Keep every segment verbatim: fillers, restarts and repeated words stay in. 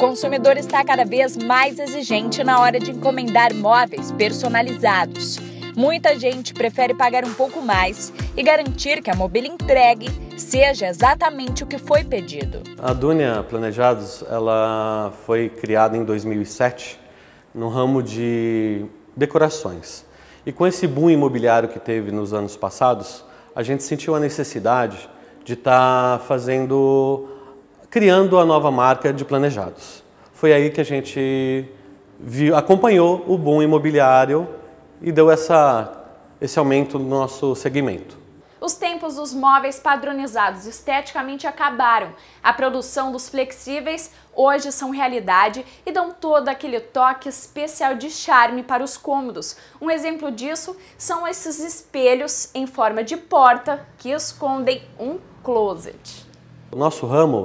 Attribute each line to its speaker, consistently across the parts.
Speaker 1: consumidor está cada vez mais exigente na hora de encomendar móveis personalizados. Muita gente prefere pagar um pouco mais e garantir que a mobília entregue seja exatamente o que foi pedido.
Speaker 2: A Dunia Planejados ela foi criada em dois mil e sete no ramo de decorações. E com esse boom imobiliário que teve nos anos passados, a gente sentiu a necessidade de estar fazendo, criando a nova marca de planejados. Foi aí que a gente viu, acompanhou o boom imobiliário e deu essa, esse aumento no nosso segmento.
Speaker 3: Os tempos dos móveis padronizados esteticamente acabaram. A produção dos flexíveis hoje são realidade e dão todo aquele toque especial de charme para os cômodos. Um exemplo disso são esses espelhos em forma de porta que escondem um closet.
Speaker 2: O nosso ramo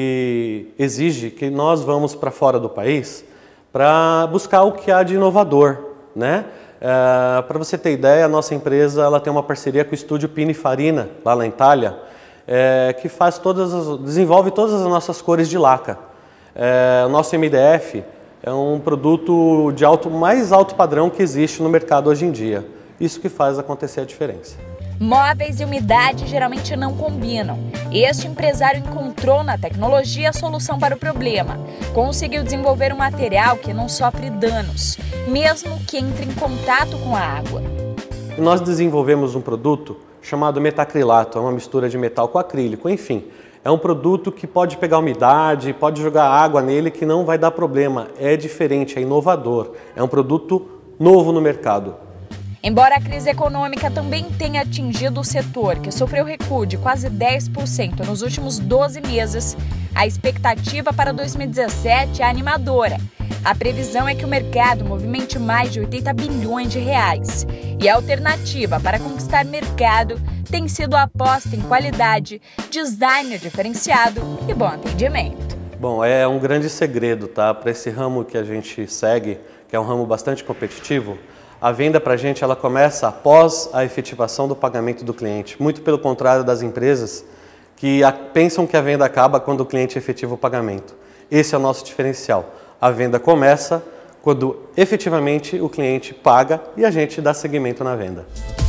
Speaker 2: ele exige que nós vamos para fora do país para buscar o que há de inovador, né? É, para você ter ideia, a nossa empresa ela tem uma parceria com o estúdio Pininfarina, lá na Itália, é, que faz todas as, desenvolve todas as nossas cores de laca. É, o nosso M D F é um produto de alto, mais alto padrão que existe no mercado hoje em dia. Isso que faz acontecer a diferença.
Speaker 1: Móveis e umidade geralmente não combinam. Este empresário encontrou na tecnologia a solução para o problema. Conseguiu desenvolver um material que não sofre danos, mesmo que entre em contato com a água.
Speaker 2: E nós desenvolvemos um produto chamado metacrilato, é uma mistura de metal com acrílico, enfim. É um produto que pode pegar umidade, pode jogar água nele que não vai dar problema. É diferente, é inovador, é um produto novo no mercado.
Speaker 1: Embora a crise econômica também tenha atingido o setor, que sofreu recuo de quase dez por cento nos últimos doze meses, a expectativa para dois mil e dezessete é animadora. A previsão é que o mercado movimente mais de oitenta bilhões de reais. E a alternativa para conquistar mercado tem sido a aposta em qualidade, design diferenciado e bom atendimento.
Speaker 2: Bom, é um grande segredo, tá? Para esse ramo que a gente segue, que é um ramo bastante competitivo, a venda para a gente ela começa após a efetivação do pagamento do cliente. Muito pelo contrário das empresas que pensam que a venda acaba quando o cliente efetiva o pagamento. Esse é o nosso diferencial. A venda começa quando efetivamente o cliente paga e a gente dá seguimento na venda.